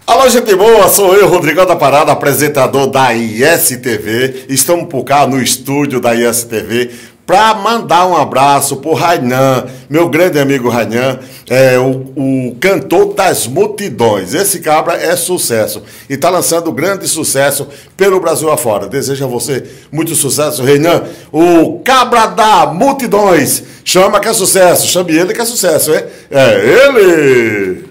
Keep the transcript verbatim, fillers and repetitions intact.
Alô, gente boa, sou eu, Rodrigão da Parada, apresentador da I S T V. Estamos por cá no estúdio da I S T V para mandar um abraço pro Rainan, meu grande amigo Rainan, é o, o cantor das multidões. Esse cabra é sucesso e está lançando grande sucesso pelo Brasil afora. Desejo a você muito sucesso, Rainan, o cabra da multidões. Chama que é sucesso, chame ele que é sucesso, hein? É ele!